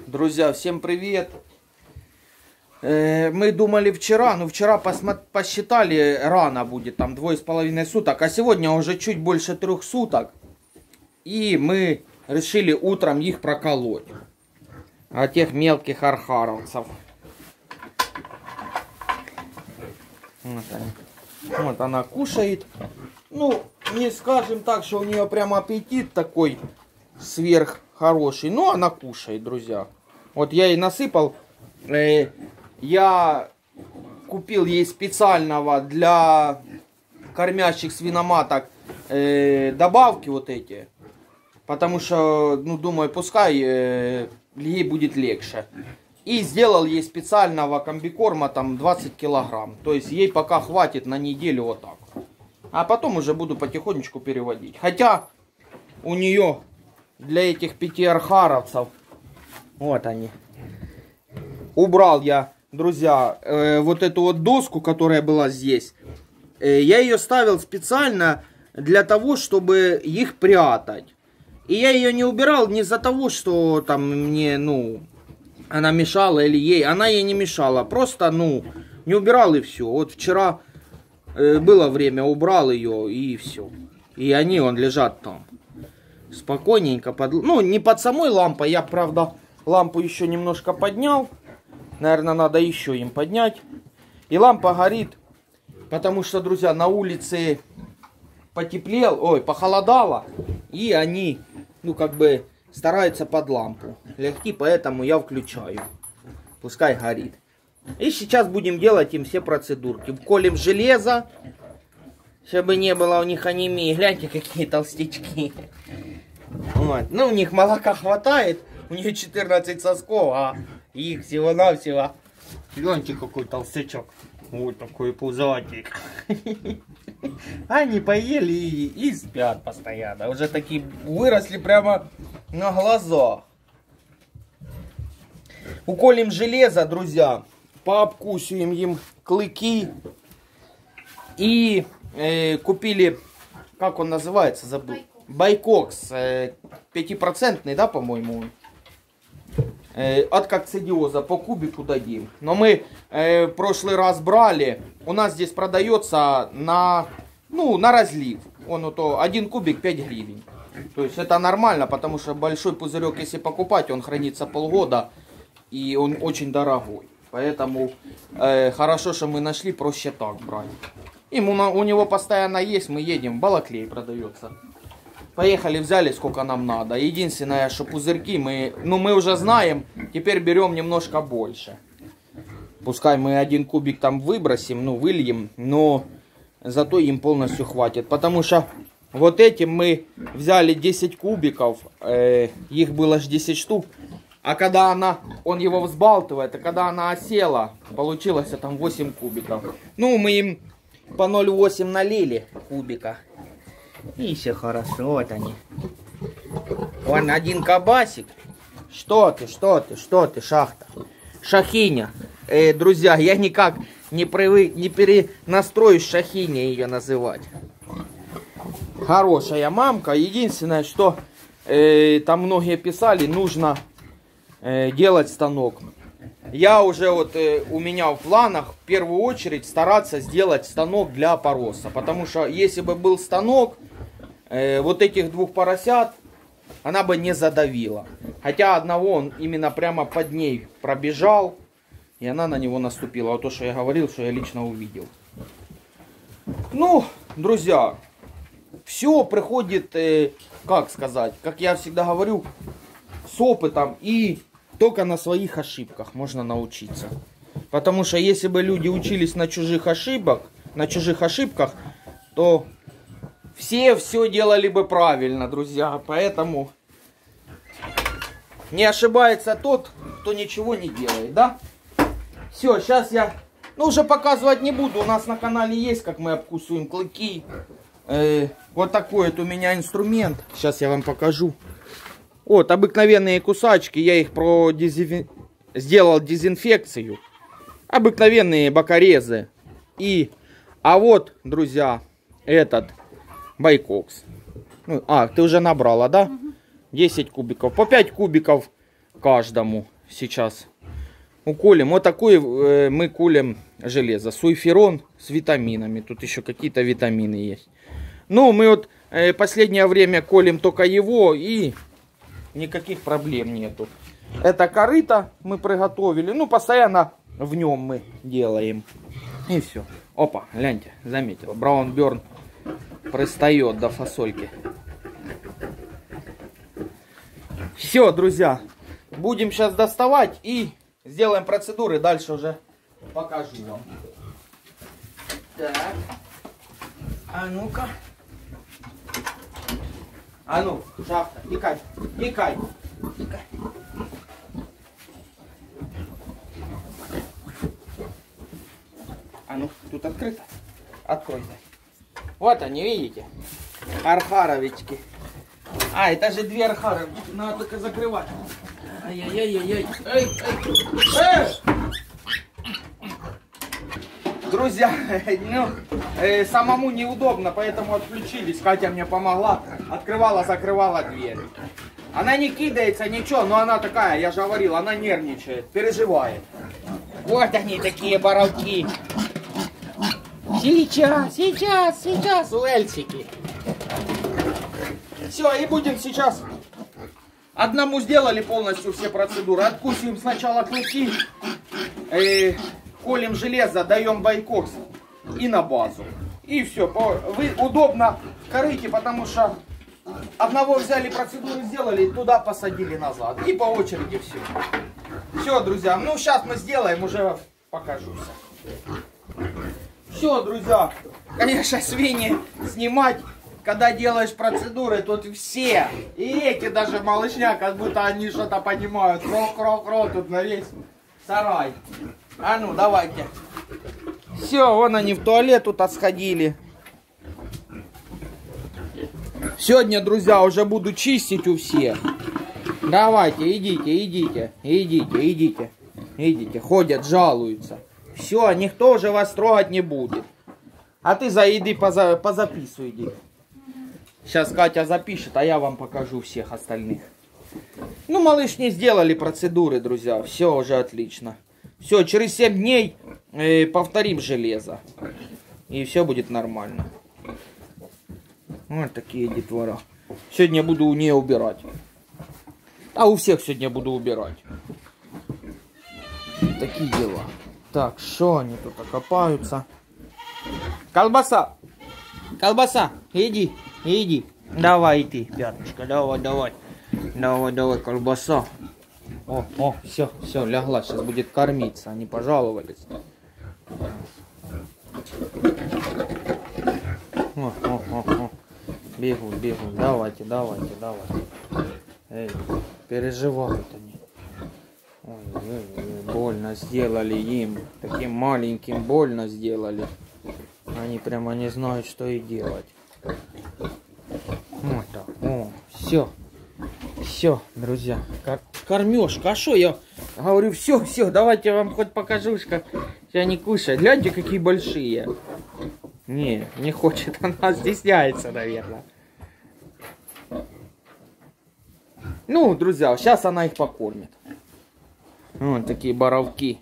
Друзья, всем привет! Мы думали вчера, но вчера посчитали, рано будет, там 2,5 суток, а сегодня уже чуть больше 3 суток. И мы решили утром их проколоть. От тех мелких архаровцев. Вот она кушает. Ну, не скажем так, что у нее прям аппетит такой сверх хороший, но она кушает, друзья. Вот я ей насыпал. Я купил ей специального для кормящих свиноматок добавки вот эти. Потому что, ну, думаю, пускай ей будет легче. И сделал ей специального комбикорма, там 20 килограмм. То есть ей пока хватит на неделю вот так. А потом уже буду потихонечку переводить. Хотя у нее для этих 5 архаровцев, вот они. Убрал я, друзья, вот эту вот доску, которая была здесь. Я ее ставил специально для того, чтобы их прятать. И я ее не убирал не из-за того, что там мне, ну, она мешала или ей. Она ей не мешала. Просто, ну, не убирал и все. Вот вчера было время, убрал ее и все. И они, лежат там. Спокойненько. Ну, не под самой лампой. Я, правда, лампу еще немножко поднял. Наверное, надо еще им поднять. И лампа горит. Потому что, друзья, на улице похолодало. И они, ну, как бы стараются под лампу легти, поэтому я включаю. Пускай горит. И сейчас будем делать им все процедурки. Вколем железо, чтобы не было у них анемии. Гляньте, какие толстячки. Вот. Ну, у них молока хватает. У них 14 сосков, а их всего-навсего. Гляньте, какой толстячок. Вот такой пузатик. Они поели и спят постоянно. Уже такие выросли прямо на глазах. Уколем железо, друзья. Пообкусываем им клыки. И купили, как он называется, забыл. Байкокс. 5%, да, по-моему. От кокцидиоза по кубику дадим. Но мы в прошлый раз брали. У нас здесь продается на разлив. То 1 кубик 5 гривен. То есть это нормально, потому что большой пузырек, если покупать, он хранится полгода. И он очень дорогой. Поэтому хорошо, что мы нашли, проще так брать. У него постоянно есть, мы едем. Балаклей продается. Поехали, взяли сколько нам надо. Единственное, что пузырьки мы уже знаем. Теперь берем немножко больше. Пускай мы 1 кубик там выбросим, выльем. Но зато им полностью хватит. Потому что вот этим мы взяли 10 кубиков. Их было аж 10 штук. А когда он его взбалтывает, а когда она осела, получилось там 8 кубиков. Мы им по 0,8 налили кубика. И все хорошо, вот они. Вон 1 кабасик. Что ты, шахта? Шахиня. Друзья, я никак не перенастроюсь Шахиня ее называть. Хорошая мамка. Единственное, что там многие писали, нужно делать станок. Я уже у меня в планах в первую очередь стараться сделать станок для опороса. Потому что если бы был станок, вот этих 2 поросят она бы не задавила. Хотя одного он именно прямо под ней пробежал. И она на него наступила. Вот то, что я говорил, что я лично увидел. Друзья, все приходит, как сказать, как я всегда говорю, с опытом. И только на своих ошибках можно научиться. Потому что если бы люди учились на чужих ошибках, то все делали бы правильно, друзья. Поэтому не ошибается тот, кто ничего не делает, да? Все, сейчас я уже показывать не буду. У нас на канале есть, как мы обкусываем клыки. Вот такой вот у меня инструмент. Сейчас я вам покажу. Вот, обыкновенные кусачки. Я их сделал дезинфекцию. Обыкновенные бокорезы. А вот, друзья, этот байкокс. Ты уже набрала, да? 10 кубиков. По 5 кубиков каждому. сейчас уколем. Вот такой мы колем железо. Суйферон с витаминами. Тут еще какие-то витамины есть. Ну, мы вот последнее время колем только его, и никаких проблем нету. Это корыто мы приготовили. Ну, постоянно в нем мы делаем. И все. Опа, гляньте, заметил. Браунберн пристает до фасольки. Все, друзья. Будем сейчас доставать и сделаем процедуры. Дальше уже покажу вам. Так. А ну-ка. А ну, шахта, тикай, тикай, тикай. А ну, тут открыто. Откройте. Вот они, видите? Архаровички. А, это же две архаровички. Надо только закрывать. Ай-яй-яй-яй. Эй, эй. Друзья, ну, самому неудобно, поэтому отключились. Катя мне помогла. Открывала, закрывала дверь. Она не кидается, ничего, но она такая, я же говорил, она нервничает, переживает. Вот они такие боровки. Сейчас, уэльсики. Все, и будем сейчас. Одному сделали полностью все процедуры. Откусим сначала клыки. Колем железо, даем байкокс и на базу. И все. Вы удобно корыте, потому что одного взяли, процедуру сделали, туда посадили назад. И по очереди все. Все, друзья. Ну, сейчас мы сделаем, уже покажусь. Все, друзья. Конечно, свиньи снимать, когда делаешь процедуры, тут все. И эти даже малышня, как будто они что-то понимают. Кро-кро-кро тут на весь сарай. А ну, давайте. Все, вон они в туалет тут сходили. Сегодня, друзья, уже буду чистить у всех. Давайте, идите. Ходят, жалуются. Все, никто уже вас трогать не будет. А ты за еды позаписывай, иди. Сейчас Катя запишет, а я вам покажу всех остальных. Ну, малыш, не сделали процедуры, друзья. Все уже отлично. Все, через 7 дней повторим железо. И все будет нормально. Вот такие детвора. Сегодня буду у нее убирать. А у всех сегодня буду убирать. Такие дела. Так, что они тут окопаются? Колбаса! Колбаса! Иди. Давай ты, пятнышко, давай, колбаса. О, все, лягла, сейчас будет кормиться, они пожаловались. О. Бегут, давайте. Эй, переживают они. Ой, больно сделали им, таким маленьким больно сделали. Они прямо не знают, что и делать. Вот так, о, все, друзья, кормежка, а что я говорю, все, давайте я вам хоть покажу, как они кушают. Гляньте, какие большие. Не хочет, она стесняется, наверное. Ну, друзья, сейчас она их покормит. Вот такие боровки.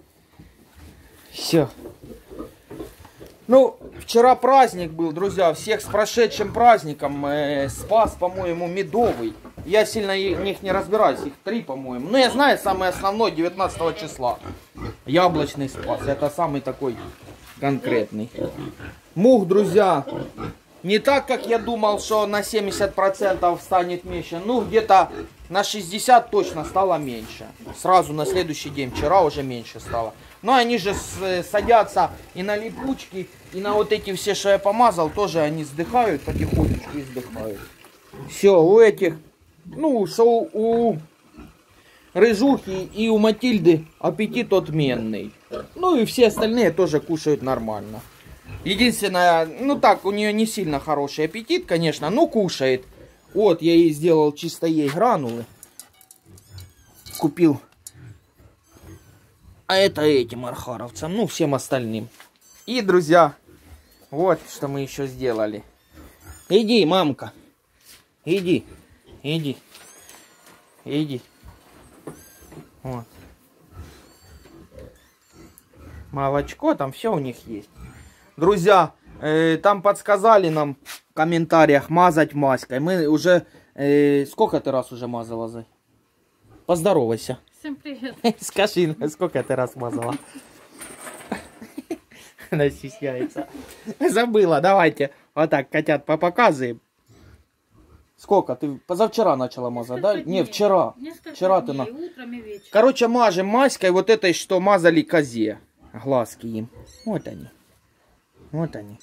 Все. Ну, вчера праздник был, друзья, всех с прошедшим праздником. Спас, по-моему, медовый. Я сильно в них не разбираюсь, их 3, по-моему. Но я знаю, самый основной 19 числа. Яблочный спас, это самый такой конкретный. Мух, друзья, не так, как я думал, что на 70% станет меньше. Ну, где-то на 60 точно стало меньше. Сразу на следующий день, вчера уже меньше стало. Но они же садятся и на липучки, и на вот эти все, что я помазал, тоже они сдыхают потихонечку и сдыхают. Все, у этих, ну, что у Рыжухи и у Матильды аппетит отменный. Ну и все остальные тоже кушают нормально. Единственное, ну так, у нее не сильно хороший аппетит, конечно, но кушает. Вот, я ей сделал чисто ей гранулы. Купил. А это этим архаровцам, ну, всем остальным. И, друзья, вот что мы еще сделали. Иди, мамка. Иди. Вот. Молочко, там все у них есть. Друзья, там подсказали нам в комментариях мазать маской. Мы уже... сколько ты раз уже мазала, Зай? Поздоровайся. Всем привет. Скажи, сколько ты раз мазала? Она стесняется. Забыла, давайте. Вот так, котят, показываем. Сколько? Ты позавчера начала мазать, да? Дней. Не, вчера. Вчера дней, ты утром и вечером. Короче, мажем маской вот этой, что мазали козе. Глазки им. Вот они. Вот они.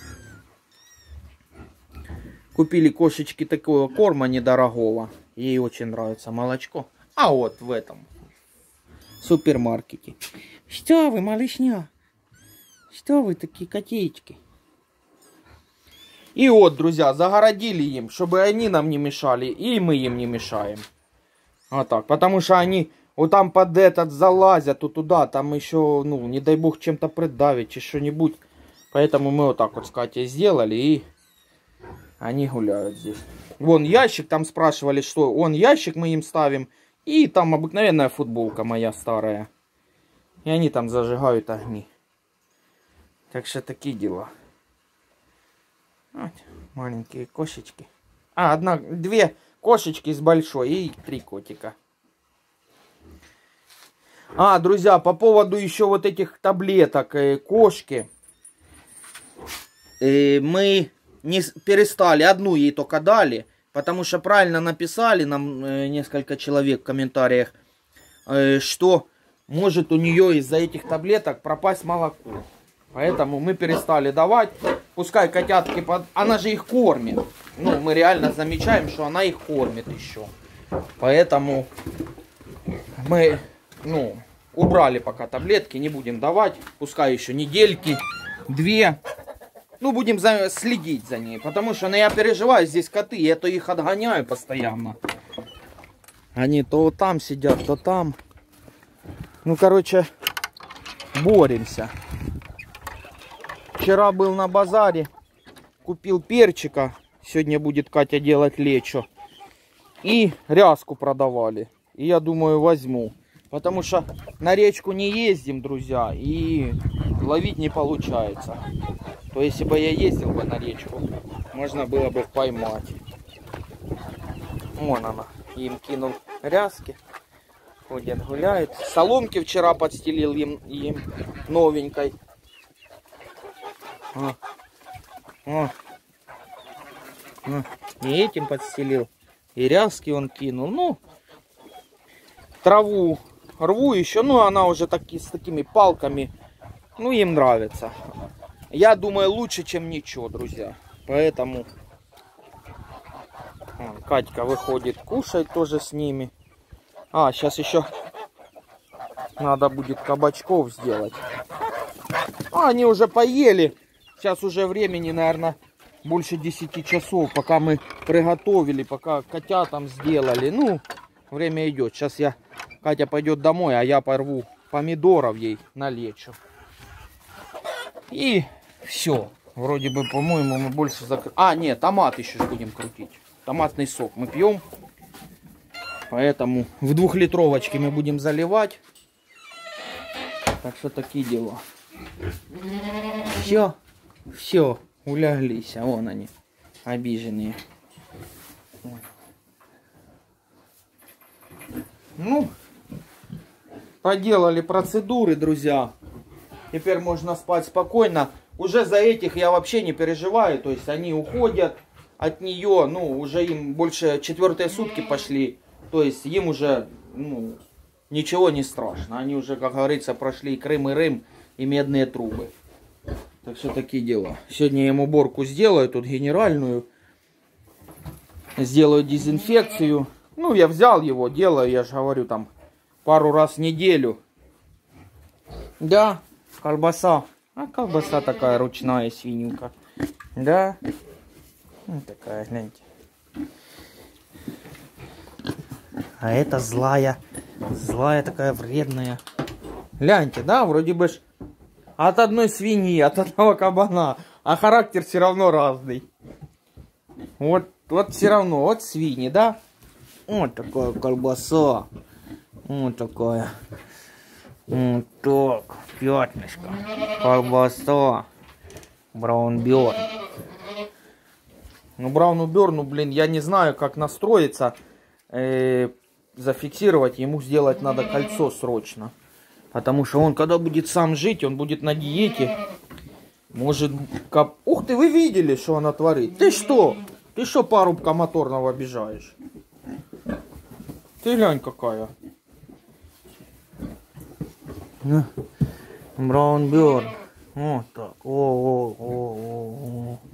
Купили кошечке такого корма недорогого. Ей очень нравится молочко. А вот в этом супермаркете. Что вы, малышня? Что вы такие котеечки? И вот, друзья, загородили им, чтобы они нам не мешали, и мы им не мешаем. Вот так, потому что они вот там под этот залазят, то туда, там еще, ну, не дай бог, чем-то придавить, что-нибудь. Поэтому мы вот так вот с Катей сделали, и они гуляют здесь. Вон ящик, там спрашивали, что он ящик мы им ставим, и там обыкновенная футболка моя старая. И они там зажигают огни. Так что такие дела. Вот, маленькие кошечки. А, две кошечки с большой и 3 котика. А, друзья, по поводу еще вот этих таблеток кошки. Мы не перестали, одну ей только дали. Потому что правильно написали нам несколько человек в комментариях, что может у нее из-за этих таблеток пропасть молоко. Поэтому мы перестали давать. Пускай котятки, она же их кормит. Ну, мы реально замечаем, что она их кормит еще. Поэтому мы, ну, убрали пока таблетки, не будем давать. Пускай еще недельки, 2. Ну, будем следить за ней. Потому что, ну, я переживаю, здесь коты, я то их отгоняю постоянно. Они то там сидят, то там. Ну, короче, боремся. Вчера был на базаре, купил перчика. Сегодня будет Катя делать лечо. И ряску продавали. И я думаю, возьму. Потому что на речку не ездим, друзья. И ловить не получается. То если бы я ездил бы на речку, можно было бы поймать. Вон она. Им кинул ряски. Ходят, гуляют. Соломки вчера подстелил им новенькой. И этим подстелил. И ряски он кинул. Ну, траву рву еще. Ну, она уже с такими палками. Ну, им нравится. Я думаю, лучше, чем ничего, друзья. Поэтому Катька выходит кушать тоже с ними. А, сейчас еще надо будет кабачков сделать. А, они уже поели. Сейчас уже времени, наверное, больше 10 часов, пока мы приготовили, пока котятам сделали. Ну, время идет. Сейчас Катя пойдет домой, а я порву помидоров ей налечу. И все. Вроде бы, по-моему, мы больше закрыли. А, нет, томат еще будем крутить. Томатный сок мы пьем. Поэтому в 2-литровочке мы будем заливать. Так что такие дела. Все. Все, уляглись, а вон они, обиженные. Ну, поделали процедуры, друзья. Теперь можно спать спокойно. Уже за этих я вообще не переживаю. То есть они уходят от нее, ну, уже им больше 4-е сутки пошли. То есть им уже, ну, ничего не страшно. Они уже, как говорится, прошли и Крым, и Рим, и медные трубы. Так что такие дела. Сегодня я им уборку сделаю, тут генеральную. Сделаю дезинфекцию. Ну, я взял его, делаю, я же говорю, там, пару раз в неделю. Да, колбаса. А колбаса такая ручная, свинюка. Да. Вот такая, гляньте. А это злая. Злая такая, вредная. Гляньте, да, вроде бы ж от одной свиньи, от одного кабана. А характер все равно разный. Вот все равно, вот свиньи, да? Вот такая колбаса. Вот такая. Вот так. Пятнышко. Колбаса. Браунберн. Ну, Браунберну, блин, я не знаю, как настроиться. Зафиксировать. Ему сделать надо кольцо срочно. Потому что он, когда будет сам жить, он будет на диете. Может, Ух ты, вы видели, что она творит? Ты что? Ты что парубка моторного обижаешь? Ты глянь какая. Браунберн. Вот так. О.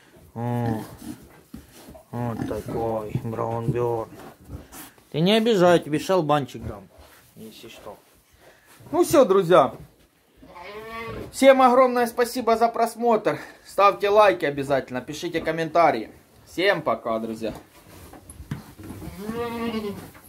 Вот такой Браунберн. Ты не обижай, тебе шалбанчик дам. Если что. Ну все, друзья. Всем огромное спасибо за просмотр. Ставьте лайки обязательно, пишите комментарии. Всем пока, друзья.